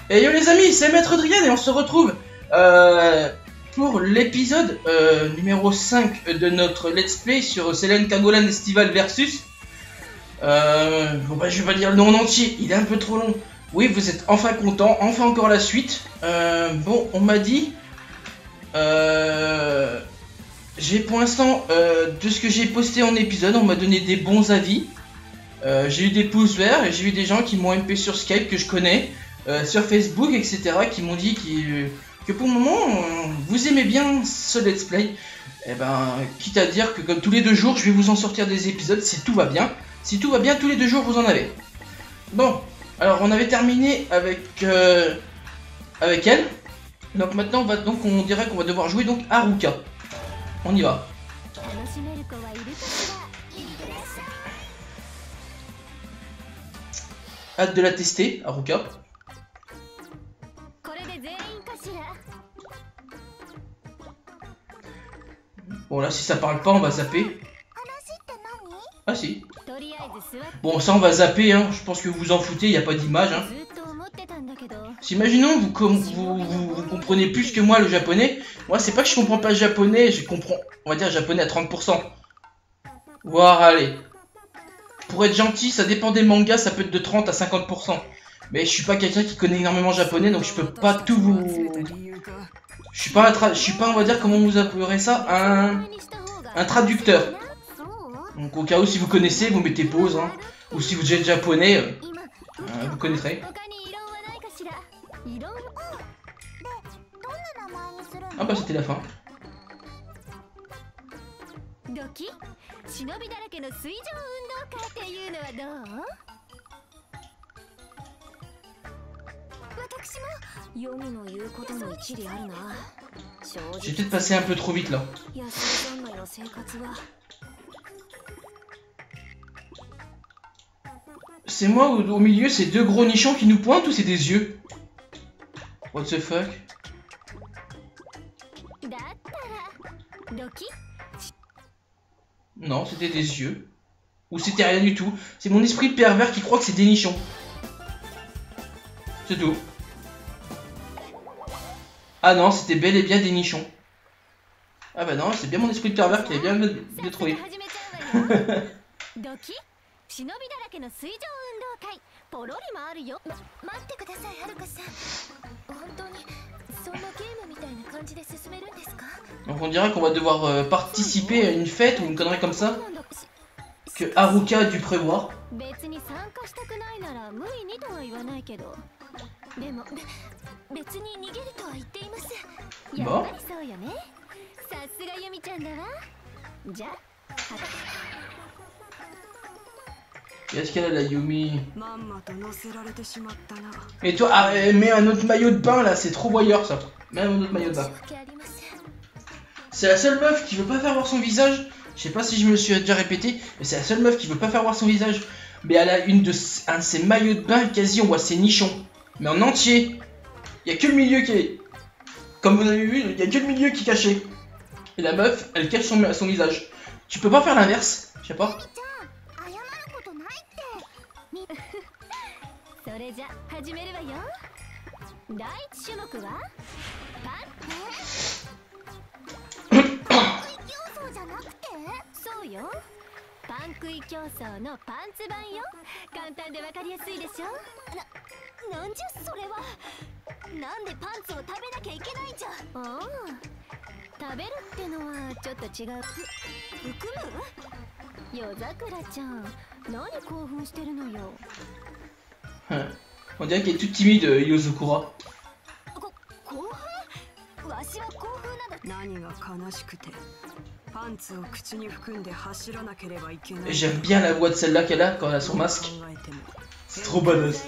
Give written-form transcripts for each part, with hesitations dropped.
Et yo les amis, c'est Maître Drian et on se retrouve pour l'épisode numéro 5 de notre let's play sur Selen Kagolan Estival versus... bon bah je vais pas dire le nom en entier, il est un peu trop long. Oui, vous êtes enfin content, enfin encore la suite. Bon, on m'a dit... j'ai pour l'instant, de ce que j'ai posté en épisode, on m'a donné des bons avis. J'ai eu des pouces verts et j'ai eu des gens qui m'ont MP sur Skype que je connais, sur Facebook, etc. qui m'ont dit que pour le moment, vous aimez bien ce let's play. Et ben, quitte à dire que comme tous les 2 jours, je vais vous en sortir des épisodes si tout va bien. Si tout va bien, tous les 2 jours, vous en avez. Bon, alors on avait terminé avec elle. Donc maintenant, on dirait qu'on va devoir jouer donc Haruka. On y va. Hâte de la tester, Haruka. Bon là, si ça parle pas, on va zapper. Ah si. Bon, ça on va zapper, hein. Je pense que vous vous en foutez, il n'y a pas d'image. Hein. Si imaginons vous comprenez plus que moi le japonais. Moi, c'est pas que je comprends pas le japonais, je comprends, on va dire, japonais à 30%. Voire, allez. Pour être gentil, ça dépend des mangas, ça peut être de 30 à 50%. Mais je suis pas quelqu'un qui connaît énormément japonais, donc je peux pas tout vous... Je suis pas, on va dire, comment vous appellerez ça, un traducteur. Donc au cas où, si vous connaissez, vous mettez pause, hein. Ou si vous êtes japonais, vous connaîtrez. Ah bah c'était la fin. J'ai peut-être passé un peu trop vite là. C'est moi au milieu, ces 2 gros nichons qui nous pointent ou c'est des yeux? What the fuck? Non, c'était des yeux. Ou c'était rien du tout. C'est mon esprit pervers qui croit que c'est des nichons. C'est tout. Ah non, c'était bel et bien des nichons. Ah bah non, c'est bien mon esprit pervers qui a bien le trouvé. Donc on dirait qu'on va devoir participer à une fête ou une connerie comme ça que Haruka a dû prévoir. Bon. Qu'est-ce qu'elle a la Yumi? Et toi, mets un autre maillot de bain là, c'est trop voyeur ça. Mets un autre maillot de bain. C'est la seule meuf qui veut pas faire voir son visage. Je sais pas si je me le suis déjà répété, mais c'est la seule meuf qui veut pas faire voir son visage. Mais elle a un de ses maillots de bain, quasi on voit ses nichons. Mais en entier. Il y a que le milieu qui est... Comme vous avez vu, il y a que le milieu qui est caché. Et la meuf, elle cache son visage. Tu peux pas faire l'inverse? Je sais pas. On dirait qu'elle est toute timide, Yozukura. J'aime bien la voix de celle-là qu'elle a quand elle a son masque. C'est trop badass.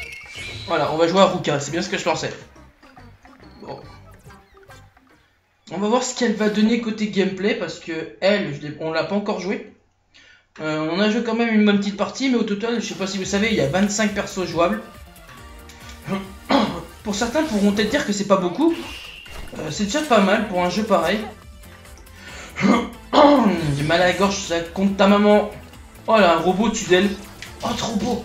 Voilà, on va jouer à Haruka, c'est bien ce que je pensais. Bon. On va voir ce qu'elle va donner côté gameplay parce que on l'a pas encore joué. On a joué quand même une bonne petite partie, mais au total, je sais pas si vous savez, il y a 25 persos jouables. Pour certains pourront peut-être dire que c'est pas beaucoup. C'est déjà pas mal pour un jeu pareil. J'ai mal à la gorge, ça compte ta maman. Oh là, un robot dessus d'elle. Oh, trop beau.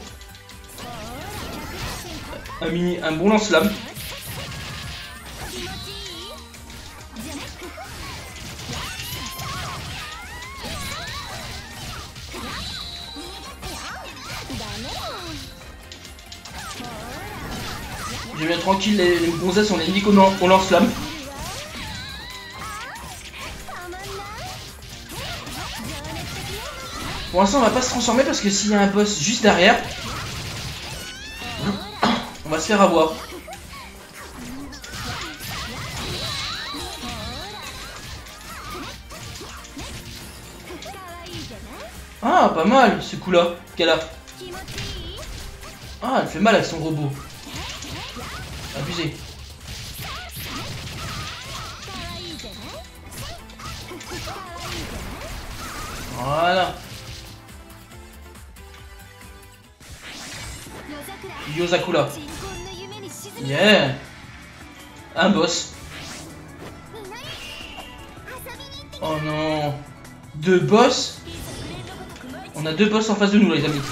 Un bon lance-flamme. J'ai bien tranquille, les gonzesses, on les nique au lance-flamme. Pour l'instant, on va pas se transformer parce que s'il y a un boss juste derrière, on va se faire avoir. Ah, pas mal ce coup-là qu'elle a. Ah, elle fait mal avec son robot. Abusé. Voilà. Yozakura. Yeah. Un boss. Oh non. 2 boss. On a 2 boss en face de nous les amis.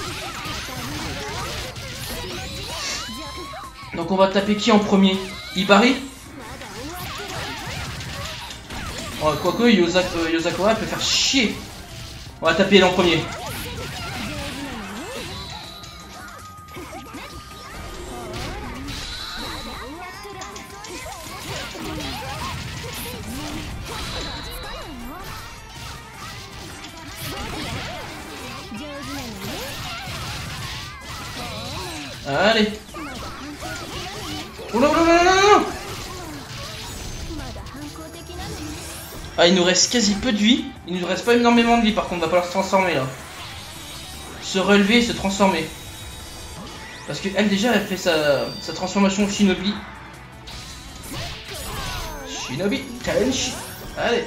Donc on va taper qui en premier? Ibari? Oh, quoique Yozakura peut faire chier. On va taper elle en premier. Allez. Oh non, non, non, non, non. Ah, il nous reste quasi peu de vie. Il nous reste pas énormément de vie par contre, va falloir se transformer là. Se relever et se transformer. Parce que elle déjà elle fait sa transformation Shinobi. Shinobi Tenshi. Allez.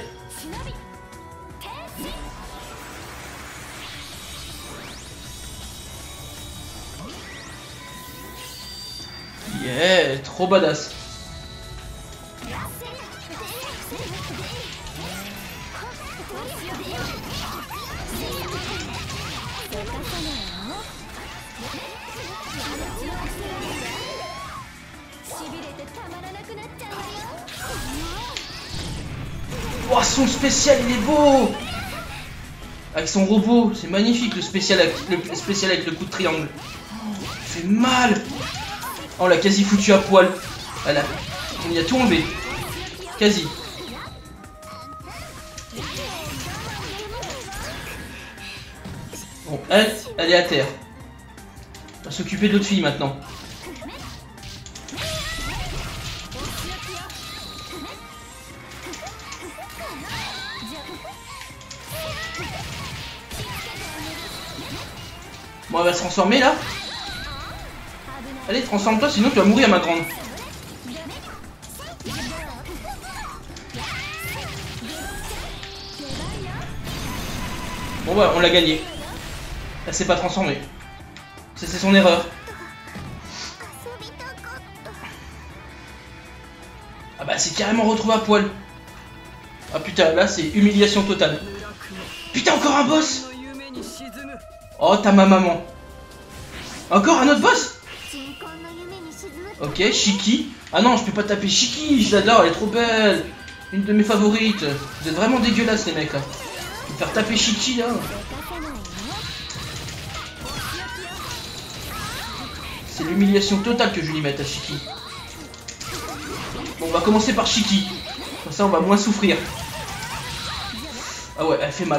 Yeah, trop badass. Oh, son spécial il est beau. Avec son robot, c'est magnifique le spécial avec le coup de triangle. Oh, il fait mal. Oh, on l'a quasi foutu à poil. Voilà. On y a tout enlevé. Quasi. Bon, elle est à terre. On va s'occuper de l'autre fille maintenant. Bon, elle va se transformer là. Allez, transforme-toi, sinon tu vas mourir, ma grande. Bon, bah, on l'a gagné. Elle s'est pas transformée. C'est son erreur. Ah bah, c'est carrément retrouvé à poil. Ah putain, là, c'est humiliation totale. Putain, encore un boss. Oh, t'as ma maman. Encore un autre boss. Ok, Shiki. Ah non, je peux pas taper Shiki, je l'adore, elle est trop belle. Une de mes favorites. Vous êtes vraiment dégueulasses les mecs là. Je vais faire taper Shiki là. C'est l'humiliation totale que je lui mette à Shiki. Bon, on va commencer par Shiki. Comme ça on va moins souffrir. Ah ouais, elle fait mal.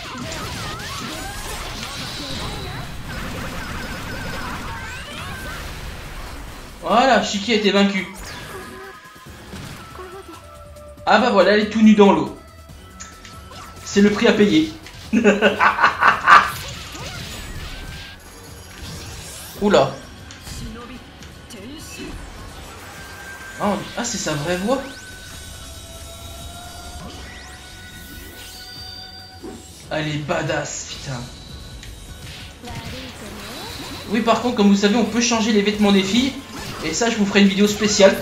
Voilà, Shiki a été vaincu. Ah bah voilà, elle est tout nue dans l'eau. C'est le prix à payer. Oula. Ah, c'est sa vraie voix. Elle est badass, putain. Oui, par contre, comme vous savez, on peut changer les vêtements des filles. Et ça, je vous ferai une vidéo spéciale.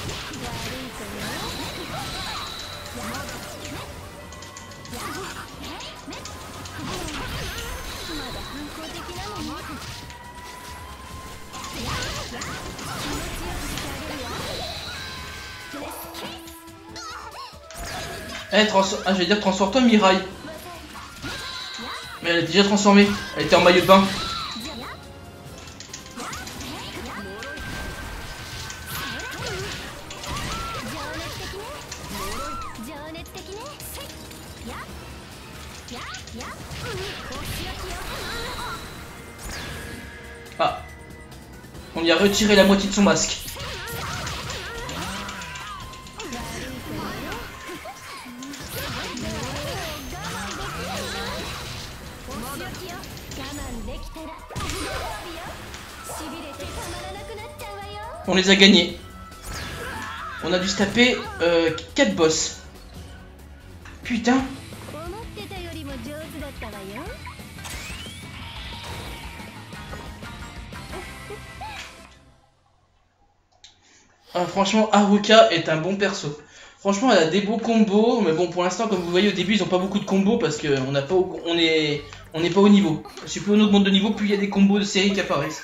Eh, je vais dire transforme-toi Mirai. Mais elle est déjà transformée. Elle était en maillot de bain. Ah. On lui a retiré la moitié de son masque. On les a gagnés. On a dû se taper 4 boss. Putain. Ah, franchement, Haruka est un bon perso. Franchement, elle a des beaux combos, mais bon, pour l'instant, comme vous voyez au début, ils ont pas beaucoup de combos parce que on n'est pas au niveau. Si plus on augmente de niveau, plus il y a des combos de série qui apparaissent.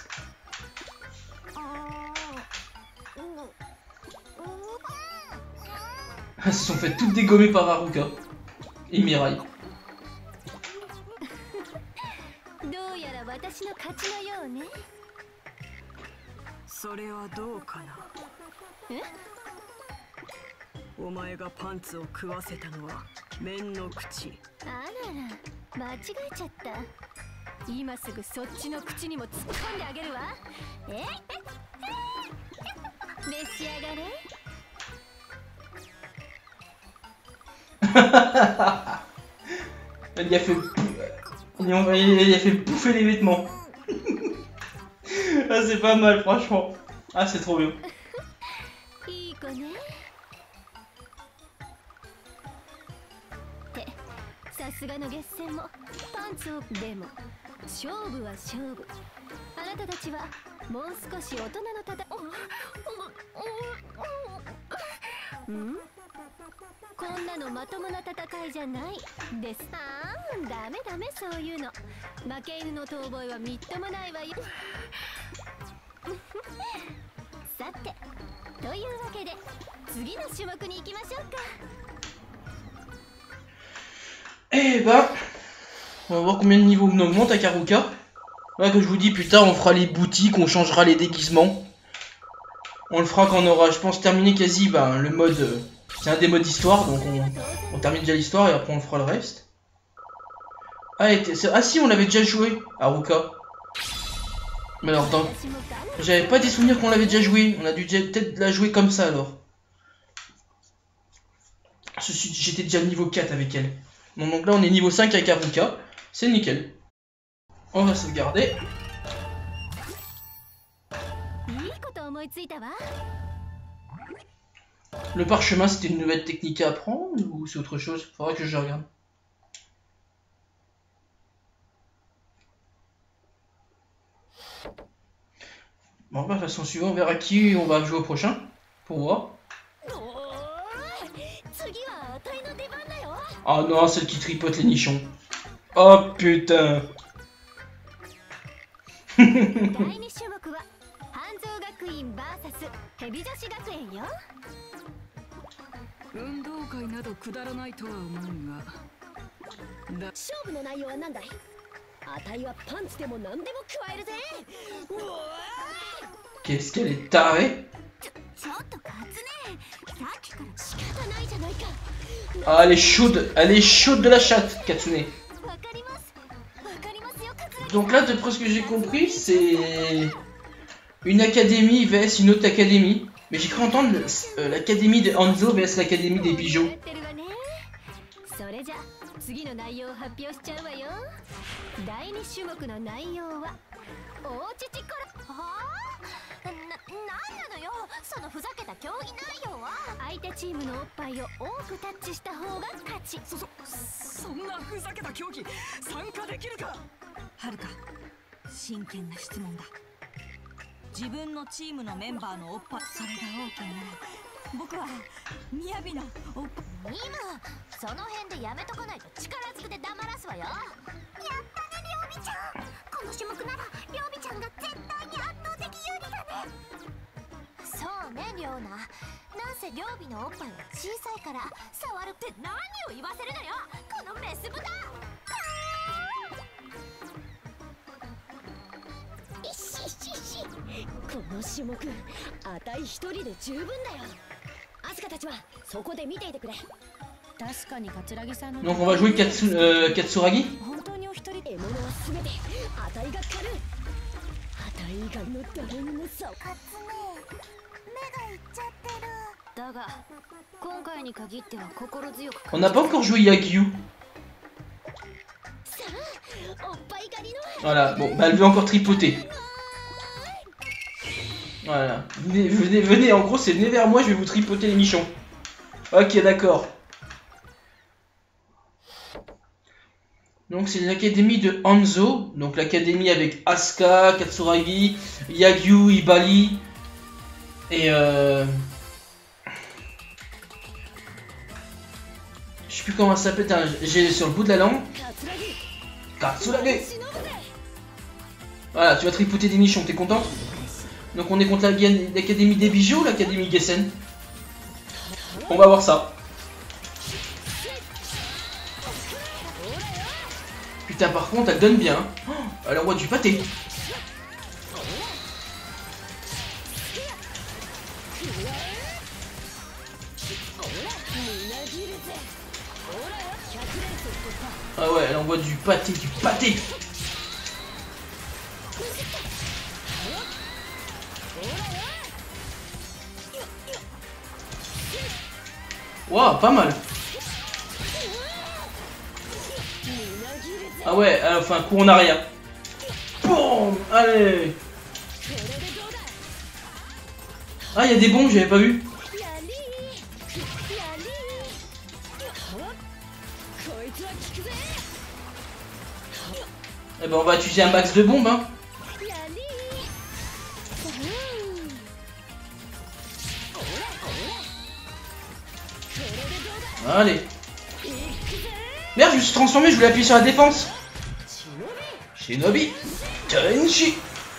Elles se sont fait toutes dégommer par Haruka et Mirai. Il a fait bouffer les vêtements. Ah, c'est pas mal, franchement. Ah, c'est trop bien. Eh ben, on va voir combien de niveaux on augmente à Haruka. Là, que je vous dis, plus tard, on fera les boutiques, on changera les déguisements. On le fera quand on aura, je pense, terminé quasi le mode. C'est un des modes histoire, donc on termine déjà l'histoire et après on fera le reste. Ah si, on l'avait déjà joué, Haruka. Mais alors, attends, j'avais pas des souvenirs qu'on l'avait déjà joué. On a dû peut-être la jouer comme ça alors. J'étais déjà niveau 4 avec elle. Bon, donc là on est niveau 5 avec Haruka. C'est nickel. On va sauvegarder. Le parchemin, c'était une nouvelle technique à apprendre ou c'est autre chose? Faudrait que je regarde. Bon, bah, de toute façon, suivant, on verra qui on va jouer au prochain. Pour voir. Oh non, celle qui tripote les nichons. Oh putain. Qu'est-ce qu'elle est tarée? Ah, elle est chaude de la chatte, Katsune. Donc là, d'après ce que j'ai compris, c'est une académie vs une autre académie. Mais j'ai cru entendre l'académie de Hanzo vs l'académie des bijoux. Donc on va jouer Katsuragi. On n'a pas encore joué Yagyu. Voilà, bon, bah elle veut encore tripoter. Voilà, venez, en gros c'est venez vers moi, je vais vous tripoter les nichons. Ok, d'accord. Donc c'est l'académie de Hanzo, donc l'académie avec Asuka, Katsuragi, Yagyu, Ibali et je sais plus comment ça s'appelle, j'ai sur le bout de la langue. Katsuragi. Voilà, tu vas tripoter des nichons, t'es contente? Donc on est contre l'académie des bijoux ou l'académie Gessen? On va voir ça. Putain, par contre, elle donne bien. Oh, elle envoie du pâté. Ah ouais, elle envoie du pâté, du pâté. Waouh, pas mal. Ah ouais, elle fait un coup en arrière. Boum, allez. Ah, il y a des bombes, j'avais pas vu. Eh ben on va utiliser un max de bombes, hein. Allez. Merde, je me suis transformé, je voulais appuyer sur la défense. Shinobi Tenchi.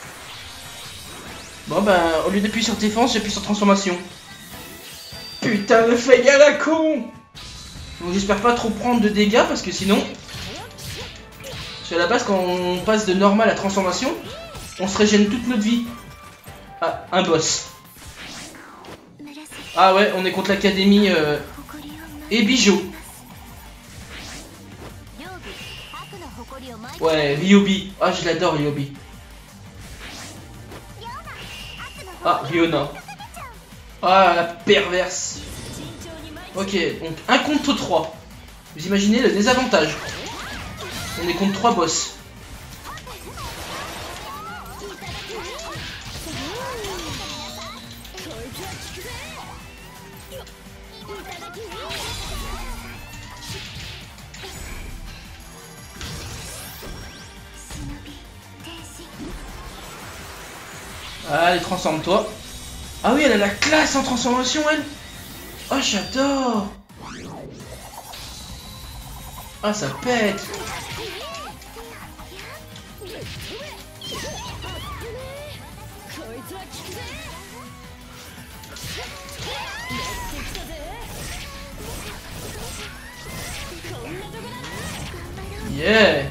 Bon ben, au lieu d'appuyer sur défense, j'appuie sur transformation. Putain, le fake à la con. Donc j'espère pas trop prendre de dégâts parce que sinon... Parce qu'à la base, quand on passe de normal à transformation, on se régène toute notre vie. Ah, un boss. Ah ouais, on est contre l'académie et Bijou. Ouais, Ryobi. Ah, je l'adore, Ryobi. Ah, Riona. Ah, la perverse. Ok, donc 1 contre 3. Vous imaginez le désavantage. On est contre 3 boss. Allez, transforme-toi. Ah oui, elle a la classe en transformation, elle. Oh, j'adore. Ah, ça pète. Yeah.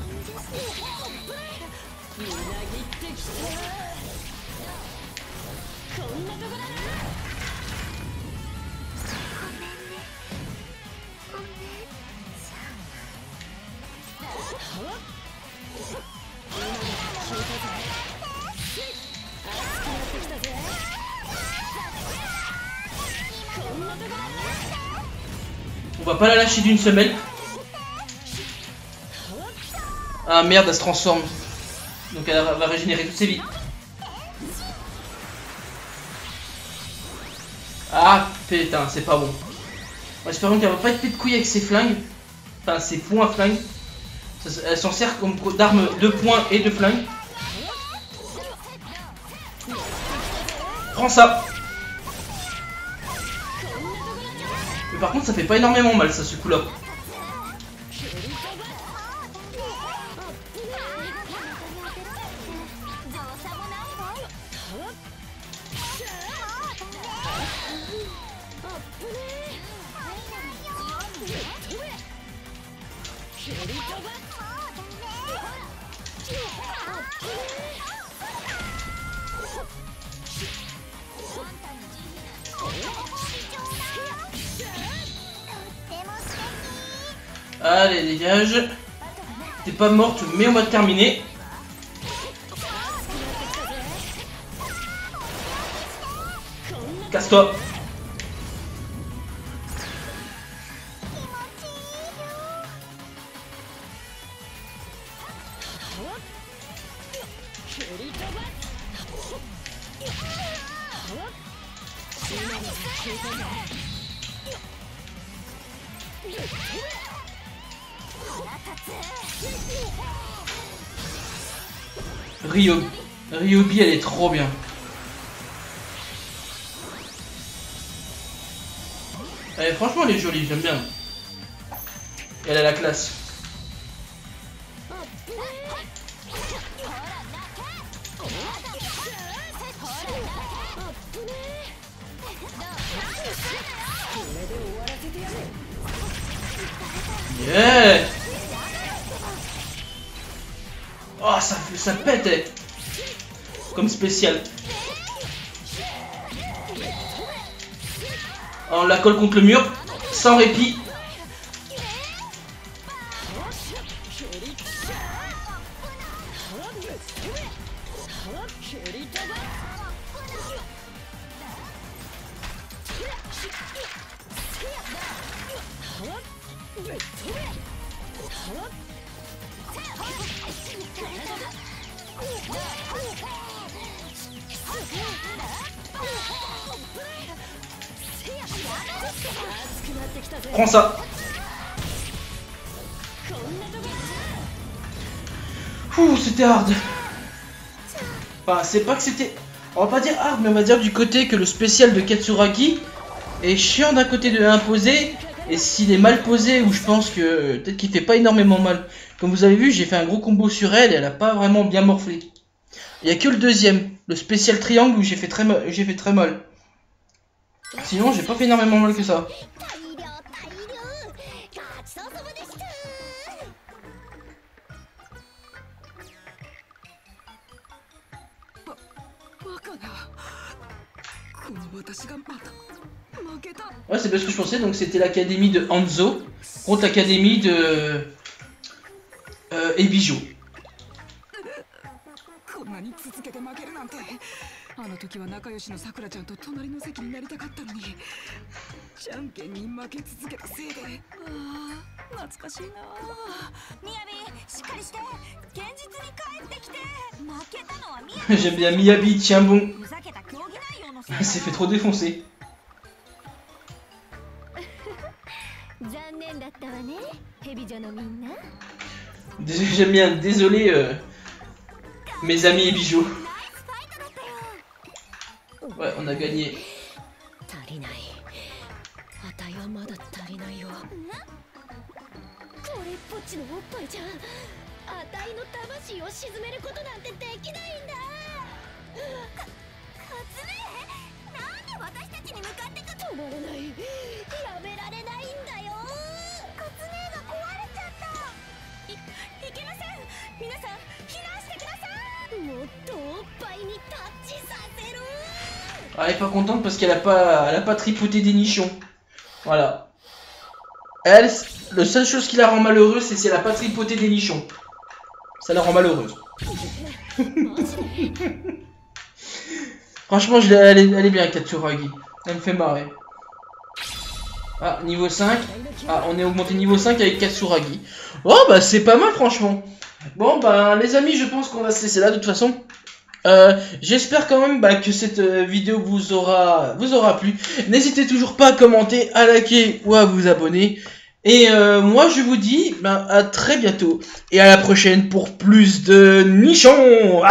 On va pas la lâcher d'une semelle. Ah merde, elle se transforme. Donc elle va régénérer toutes ses vies. Ah putain, c'est pas bon. Espérons qu'elle va pas être pète de couille avec ses flingues. Enfin, ses poings à flingue. Elle s'en sert comme d'arme de poing et de flingue. Prends ça. Mais par contre, ça fait pas énormément mal, ça, ce coup-là. Allez, dégage. T'es pas morte, mais on va terminer. Casse-toi. Ryobi, elle est trop bien. Franchement, elle est jolie, j'aime bien. Elle a la classe. Yeah. Oh, ça pète, comme spécial. On la colle contre le mur, sans répit. Prends ça. Ouh, c'était hard. Enfin, c'est pas que c'était... On va pas dire hard, mais on va dire du côté que le spécial de Katsuragi est chiant d'un côté de imposer. Et s'il est mal posé, ou je pense que peut-être qu'il fait pas énormément mal. Comme vous avez vu, j'ai fait un gros combo sur elle et elle a pas vraiment bien morflé. Il y a que le deuxième, le spécial triangle, où j'ai fait très mal. Sinon, j'ai pas fait énormément mal que ça. Ouais, c'est bien ce que je pensais, donc c'était l'académie de Hanzo contre l'académie de Ebijo. J'aime bien Miyabi, tiens bon. Elle s'est fait trop défoncer. J'aime bien, désolé mes amis et bijoux. Ouais, on a gagné. Ah, elle est pas contente parce qu'elle a pas tripoté des nichons. Voilà. Elle, la seule chose qui la rend malheureuse, c'est si elle a pas tripoté des nichons. Ça la rend malheureuse. Franchement, elle est bien, Katsuragi. Elle me fait marrer. Ah, niveau 5. Ah, on est augmenté niveau 5 avec Katsuragi. Oh, bah c'est pas mal, franchement. Bon, bah les amis, je pense qu'on va se laisser là, de toute façon. J'espère quand même que cette vidéo vous aura plu. N'hésitez toujours pas à commenter, à liker ou à vous abonner. Et moi je vous dis à très bientôt et à la prochaine pour plus de nichons.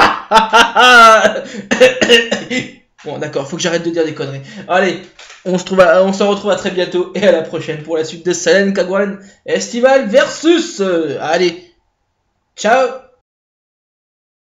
Bon d'accord, faut que j'arrête de dire des conneries. Allez, on se retrouve à très bientôt et à la prochaine pour la suite de Salen Kagwan Estival versus. Allez, ciao.